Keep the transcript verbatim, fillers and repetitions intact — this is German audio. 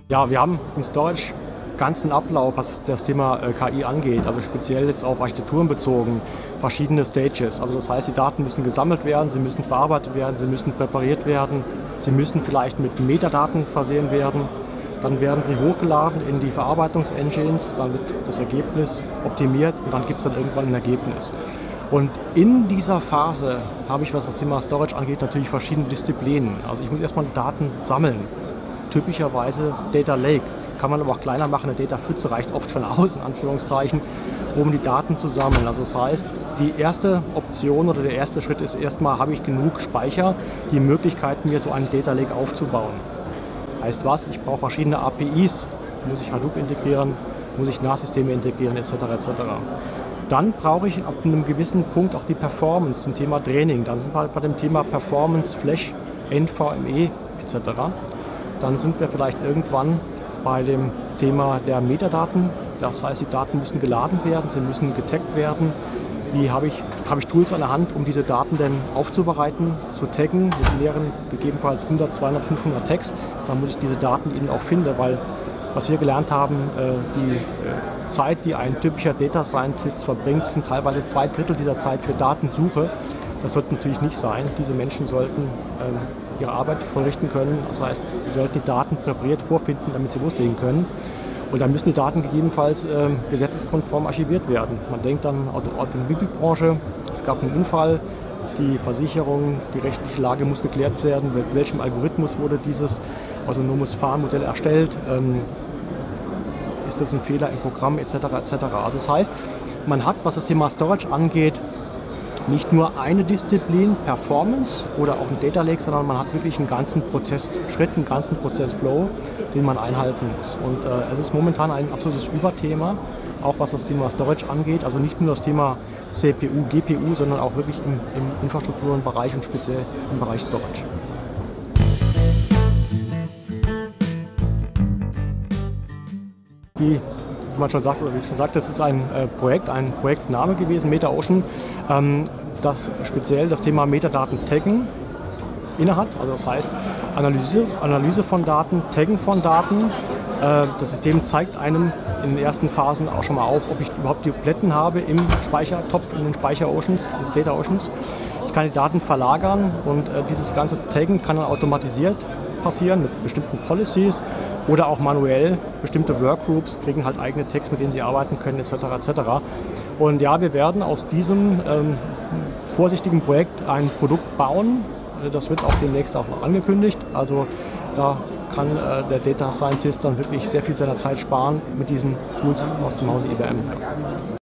Ja, wir haben im Storage ganzen Ablauf, was das Thema äh, K I angeht, also speziell jetzt auf Architekturen bezogen, verschiedene Stages. Also das heißt, die Daten müssen gesammelt werden, sie müssen verarbeitet werden, sie müssen präpariert werden, sie müssen vielleicht mit Metadaten versehen werden. Dann werden sie hochgeladen in die Verarbeitungsengines, dann wird das Ergebnis optimiert und dann gibt es dann irgendwann ein Ergebnis. Und in dieser Phase habe ich, was das Thema Storage angeht, natürlich verschiedene Disziplinen. Also ich muss erstmal Daten sammeln. Typischerweise Data Lake. Kann man aber auch kleiner machen, eine Data-Pfütze reicht oft schon aus, in Anführungszeichen, um die Daten zu sammeln. Also das heißt, die erste Option oder der erste Schritt ist erstmal, habe ich genug Speicher, die Möglichkeiten, mir so einen Data Lake aufzubauen. Heißt was? Ich brauche verschiedene A P Is, muss ich Hadoop integrieren, muss ich NAS-Systeme integrieren, et cetera et cetera. Dann brauche ich ab einem gewissen Punkt auch die Performance zum Thema Training. Dann sind wir bei dem Thema Performance, Flash, N V M E et cetera. Dann sind wir vielleicht irgendwann bei dem Thema der Metadaten. Das heißt, die Daten müssen geladen werden, sie müssen getaggt werden. Wie habe ich, habe ich Tools an der Hand, um diese Daten denn aufzubereiten, zu taggen, mit mehreren, gegebenenfalls hundert, zweihundert, fünfhundert Tags. Dann muss ich diese Daten eben auch finden, weil was wir gelernt haben, die Zeit, die ein typischer Data Scientist verbringt, sind teilweise zwei Drittel dieser Zeit für Datensuche. Das sollte natürlich nicht sein. Diese Menschen sollten ihre Arbeit vollrichten können. Das heißt, sie sollten die Daten präpariert vorfinden, damit sie loslegen können. Und dann müssen die Daten gegebenenfalls äh, gesetzeskonform archiviert werden. Man denkt an die Automobilbranche, es gab einen Unfall, die Versicherung, die rechtliche Lage muss geklärt werden, mit welchem Algorithmus wurde dieses autonomes Fahrmodell erstellt, ähm, ist das ein Fehler im Programm et cetera et cetera. Also das heißt, man hat, was das Thema Storage angeht, nicht nur eine Disziplin, Performance oder auch ein Data Lake, sondern man hat wirklich einen ganzen Prozessschritt, einen ganzen Prozessflow, den man einhalten muss. Und äh, es ist momentan ein absolutes Überthema, auch was das Thema Storage angeht. Also nicht nur das Thema C P U, G P U, sondern auch wirklich im, im Infrastrukturenbereich und speziell im Bereich Storage. Die, wie man schon sagt, oder wie ich schon sagte, es ist ein äh, Projekt, ein Projektname gewesen, MetaOcean, ähm, das speziell das Thema Metadaten taggen innehat. Also das heißt Analyse, Analyse von Daten, Taggen von Daten. Äh, das System zeigt einem in den ersten Phasen auch schon mal auf, ob ich überhaupt die Paletten habe im Speichertopf, in den Speicher-Oceans, Data Oceans. Ich kann die Daten verlagern und äh, dieses ganze Taggen kann dann automatisiert passieren mit bestimmten Policies. Oder auch manuell, bestimmte Workgroups kriegen halt eigene Tags, mit denen sie arbeiten können, et cetera et cetera. Und ja, wir werden aus diesem ähm, vorsichtigen Projekt ein Produkt bauen. Das wird auch demnächst auch noch angekündigt. Also da kann äh, der Data Scientist dann wirklich sehr viel seiner Zeit sparen mit diesen Tools aus dem Hause I B M.